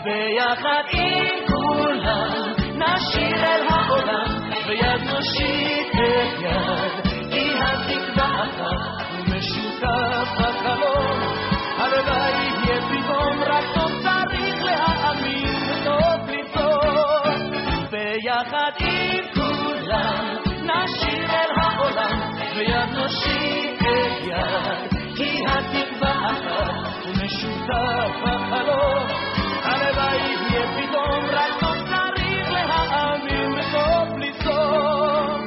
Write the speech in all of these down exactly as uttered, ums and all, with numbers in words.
ביחד עם כולם נשיר אל העולם ויד נושיט את יד כי התקווה אחת ומשותף החלום הלוואי יהיה פתאום רק טוב צריך להאמין וטוב לצעוד ביחד עם כולם נשיר אל העולם ויד נושיט את יד כי התקווה אחת ומשותף החלום הלוואי יהיה פתאום רק טוב צריך להאמין וטוב לצעוד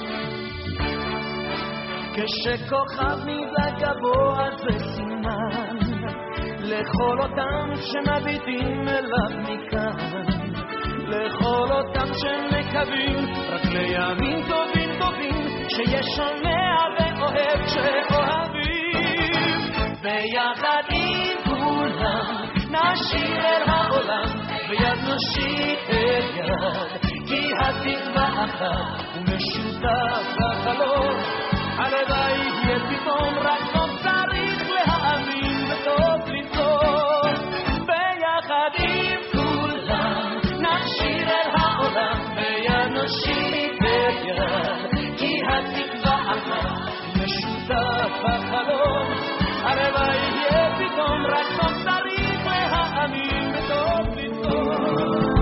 כשכוכב נדלק גבוה זה סימן לכל אותם שמביטים אליו מכאן לכל אותם שמקווים רק לימים טובים טובים שיש שומע ואוהב שאוהבים ביחד עם כולם נשיר אל העולם ויד נושיט את יד כי התקווה אחת ומשותף החלום הלוואי יהיה פתאום רק טוב צריך להאמין וטוב לצעוד ביחד עם כולם נשיר אל העולם ויד נושיט את יד כי התקווה אחת משותף החלום הלוואי יהיה פתאום רק טוב צריך להאמין וטוב לצעוד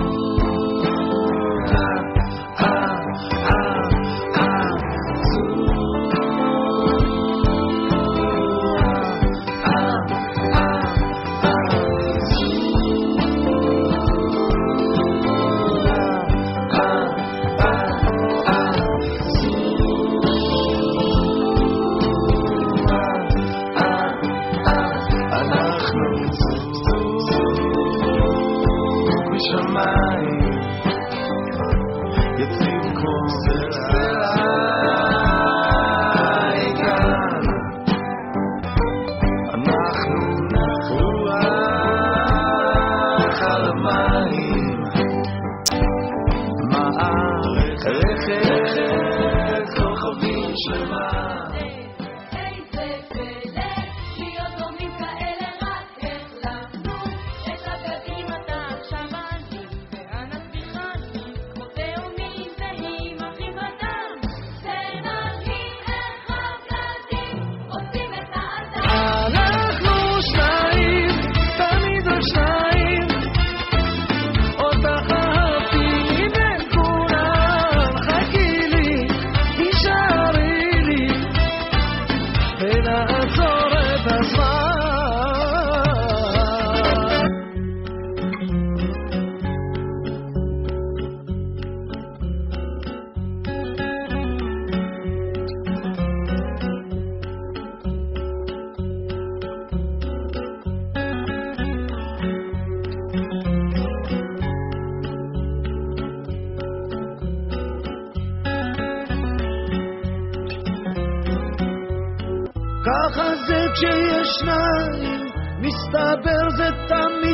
ככה זה כשיש שניים, מסתבר זה תמיד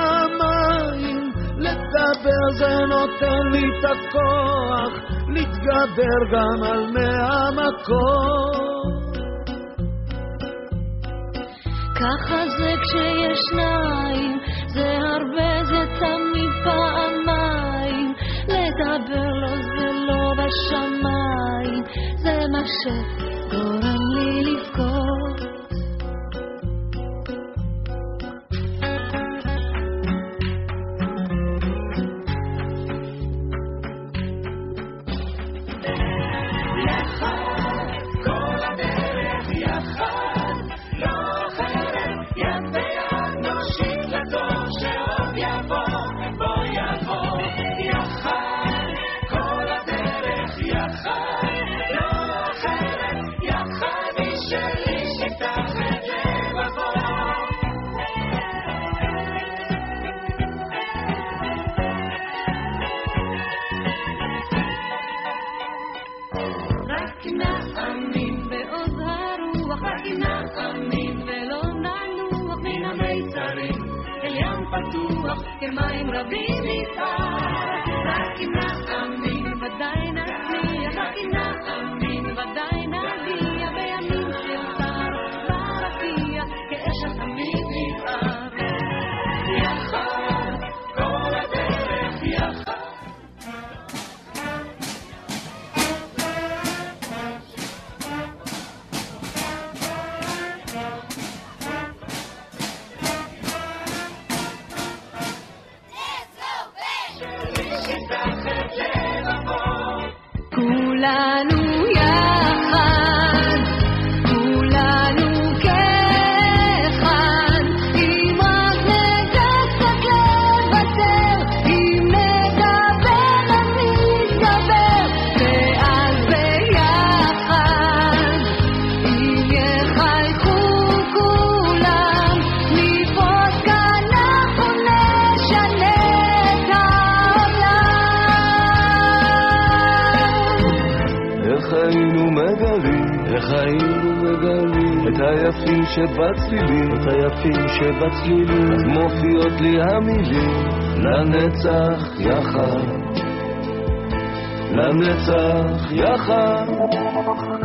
פעמיים, לדבר זה נותן לי את הכוח, להתגבר גם על מהמקום. ככה זה כשיש שניים, זה הרבה זה תמיד פעמיים, לדבר לא זה לא בשמיים, זה מה שגורם לי לבכות. כמים רבים נפער, רק אם נאמין ודאי נצליח, רק אם נאמין ודאי נגיע בימים של צער ברקיע, כאש תמיד נפער. יחד כולנו יחד, כולנו כאחד, אם רק נדע קצת לוותר, אם נדבר אז נתגבר, ואז ביחד, אם יחייכו כולם, נפרוץ כאן אנחנו נשנה את העולם. איך היינו מגלים, איך היינו מגלים את היפים שבצלילים, את היפים שבצלילים, אז מופיעות לי המילים לנצח יחד, לנצח יחד.